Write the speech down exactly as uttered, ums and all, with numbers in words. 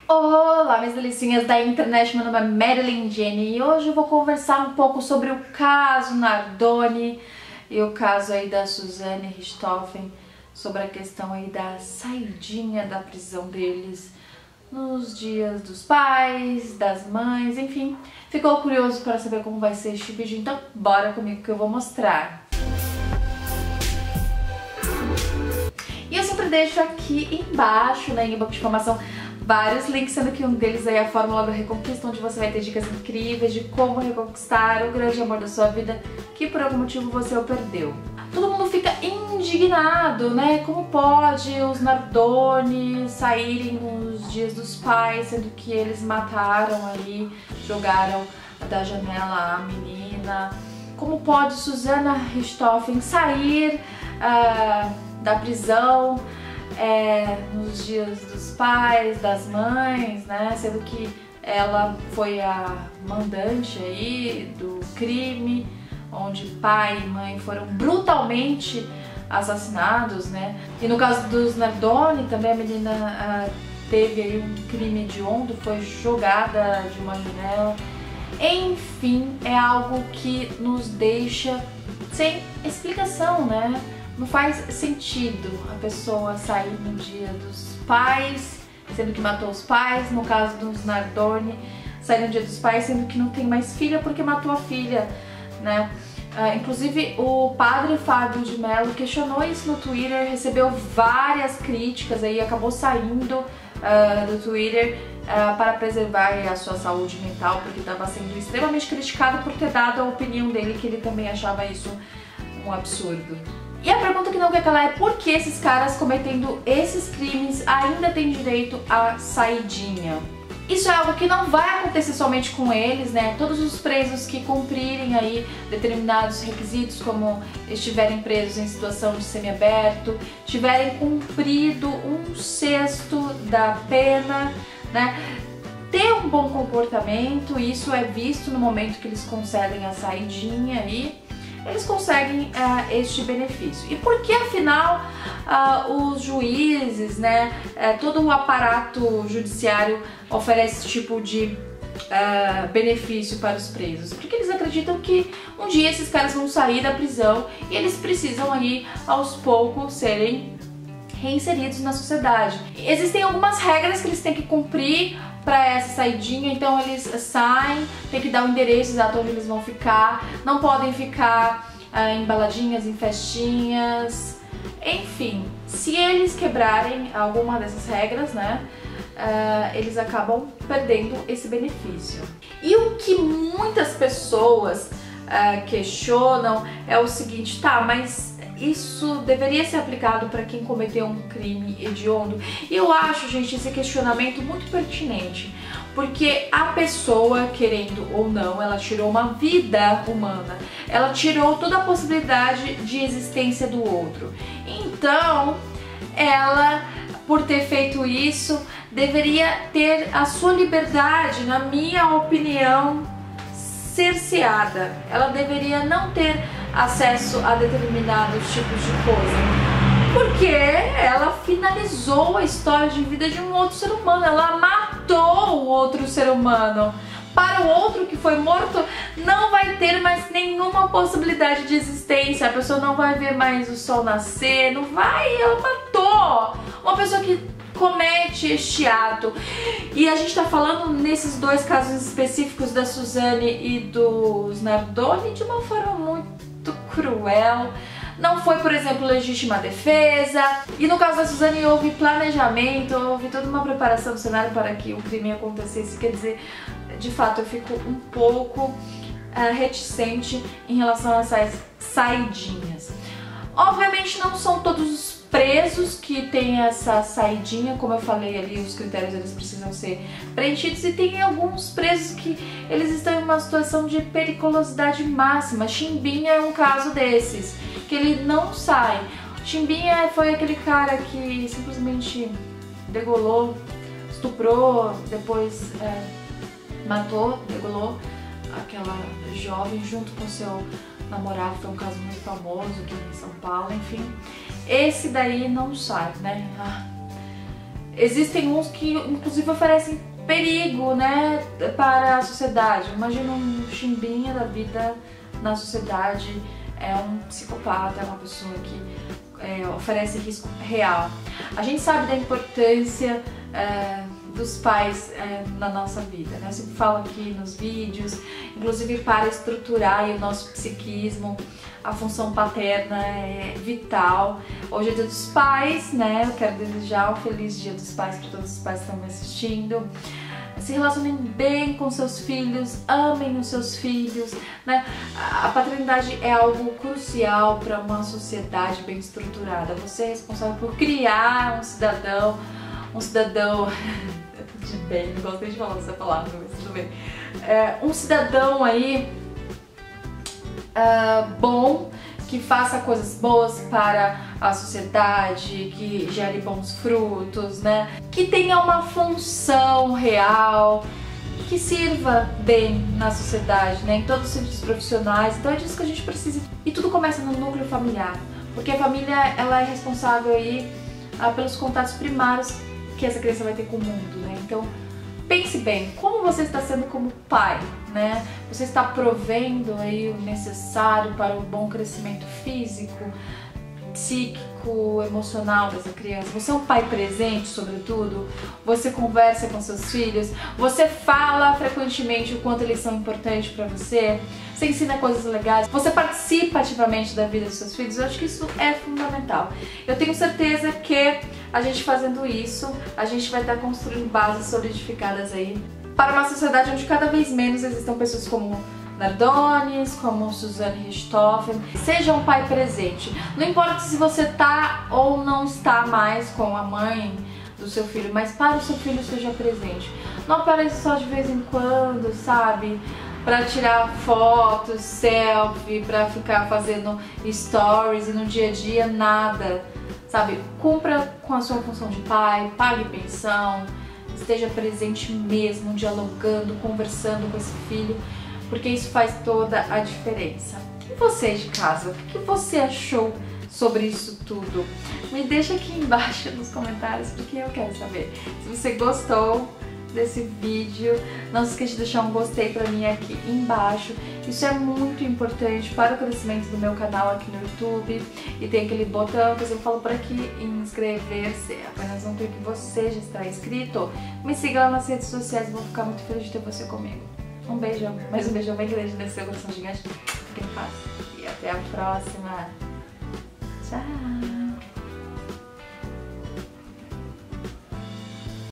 Olá, minhas delicinhas da internet, meu nome é Marilyn Jenny e hoje eu vou conversar um pouco sobre o caso Nardoni e o caso aí da Suzane Richthofen, sobre a questão aí da saidinha da prisão deles nos dias dos pais, das mães, enfim. Ficou curioso para saber como vai ser este vídeo? Então bora comigo que eu vou mostrar. E eu sempre deixo aqui embaixo, né, em inbox de informação, vários links, sendo que um deles aí é a Fórmula da Reconquista, onde você vai ter dicas incríveis de como reconquistar o grande amor da sua vida que por algum motivo você o perdeu. Todo mundo fica indignado, né? Como pode os Nardoni saírem nos dias dos pais, sendo que eles mataram aí, jogaram da janela a menina? Como pode Suzane Richthofen sair uh, da prisão É, nos dias dos pais, das mães, né? Sendo que ela foi a mandante aí do crime, onde pai e mãe foram brutalmente assassinados, né? E no caso dos Nardoni, também a menina ah, teve aí um crime hediondo, foi jogada de uma janela. Enfim, é algo que nos deixa sem explicação, né? Não faz sentido a pessoa sair no dia dos pais, sendo que matou os pais, no caso dos Nardoni, sair no dia dos pais, sendo que não tem mais filha porque matou a filha, né? Uh, inclusive o padre Fábio de Mello questionou isso no Twitter, recebeu várias críticas aí, acabou saindo uh, do Twitter uh, para preservar a sua saúde mental, porque estava sendo extremamente criticado por ter dado a opinião dele, que ele também achava isso um absurdo. E a pergunta que não quer calar é por que esses caras cometendo esses crimes ainda têm direito à saidinha? Isso é algo que não vai acontecer somente com eles, né? Todos os presos que cumprirem aí determinados requisitos, como estiverem presos em situação de semiaberto, tiverem cumprido um sexto da pena, né? Ter um bom comportamento, isso é visto no momento que eles concedem a saidinha aí, eles conseguem uh, este benefício. E por que afinal uh, os juízes, né, uh, todo o aparato judiciário oferece esse tipo de uh, benefício para os presos? Porque eles acreditam que um dia esses caras vão sair da prisão e eles precisam aí aos poucos serem reinseridos na sociedade. Existem algumas regras que eles têm que cumprir para essa saidinha, então eles saem, tem que dar o endereço exato onde eles vão ficar, não podem ficar ah, em baladinhas, em festinhas, enfim, se eles quebrarem alguma dessas regras, né, ah, eles acabam perdendo esse benefício. E o que muitas pessoas ah, questionam é o seguinte, tá, mas isso deveria ser aplicado para quem cometeu um crime hediondo? E eu acho, gente, esse questionamento muito pertinente, porque a pessoa, querendo ou não, ela tirou uma vida humana, ela tirou toda a possibilidade de existência do outro. Então, ela, por ter feito isso, deveria ter a sua liberdade, na minha opinião, cerceada. Ela deveria não ter acesso a determinados tipos de coisa, porque ela finalizou a história de vida de um outro ser humano, ela matou o outro ser humano. Para o outro que foi morto, não vai ter mais nenhuma possibilidade de existência, a pessoa não vai ver mais o sol nascer, não vai, ela matou uma pessoa que comete este ato. E a gente tá falando nesses dois casos específicos da Suzane e dos Nardoni de uma forma muito cruel. Não foi, por exemplo, legítima defesa. E no caso da Suzane houve planejamento, houve toda uma preparação do cenário para que o crime acontecesse. Quer dizer, de fato eu fico um pouco uh, reticente em relação a essas saidinhas. Obviamente não são todos os presos que têm essa saidinha, como eu falei ali, os critérios eles precisam ser preenchidos, e tem alguns presos que eles estão em uma situação de periculosidade máxima. Chimbinha é um caso desses, que ele não sai. Chimbinha foi aquele cara que simplesmente degolou, estuprou, depois é, matou, degolou aquela jovem junto com seu namorado, foi um caso muito famoso aqui em São Paulo, enfim. Esse daí não sai, né? Ah, existem uns que inclusive oferecem perigo, né, para a sociedade. Imagina um chimbinha da vida na sociedade, é um psicopata, é uma pessoa que é, oferece risco real. A gente sabe da importância é, dos pais é, na nossa vida, né? Eu sempre falo aqui nos vídeos, inclusive para estruturar aí o nosso psiquismo, a função paterna é vital. Hoje é Dia dos Pais, né? Eu quero desejar um feliz Dia dos Pais para todos os pais que estão me assistindo. Se relacionem bem com seus filhos, amem os seus filhos, né? A paternidade é algo crucial para uma sociedade bem estruturada. Você é responsável por criar um cidadão, um cidadão de bem, não gosto nem de falar essa palavra, mas tudo bem. É, um cidadão aí uh, bom, que faça coisas boas para a sociedade, que gere bons frutos, né? Que tenha uma função real, que sirva bem na sociedade, né? Em todos os serviços profissionais. Então é disso que a gente precisa. E tudo começa no núcleo familiar, porque a família ela é responsável aí ah, pelos contatos primários que essa criança vai ter com o mundo, né? Então pense bem, como você está sendo como pai, né? Você está provendo aí o necessário para o bom crescimento físico, psíquico, emocional dessa criança? Você é um pai presente, sobretudo? Você conversa com seus filhos? Você fala frequentemente o quanto eles são importantes para você? Você ensina coisas legais? Você participa ativamente da vida dos seus filhos? Eu acho que isso é fundamental. Eu tenho certeza que a gente fazendo isso, a gente vai estar construindo bases solidificadas aí para uma sociedade onde cada vez menos existam pessoas como Nardones, como Suzanne Richthofen. Seja um pai presente. Não importa se você tá ou não está mais com a mãe do seu filho, mas para o seu filho seja presente. Não apareça só de vez em quando, sabe? Pra tirar fotos, selfie, pra ficar fazendo stories e no dia a dia nada, sabe? Cumpra com a sua função de pai, pague pensão, esteja presente mesmo, dialogando, conversando com esse filho, porque isso faz toda a diferença. E você de casa, o que você achou sobre isso tudo? Me deixa aqui embaixo nos comentários, porque eu quero saber. Se você gostou desse vídeo, não se esqueça de deixar um gostei pra mim aqui embaixo. Isso é muito importante para o crescimento do meu canal aqui no YouTube. E tem aquele botão que eu sempre falo por aqui, inscrever-se. Apenas um clique, você já está inscrito. Me siga lá nas redes sociais, vou ficar muito feliz de ter você comigo. Um beijão, mais um beijão bem grande nesse seu coração gigante. Fiquem em paz e até a próxima. Tchau!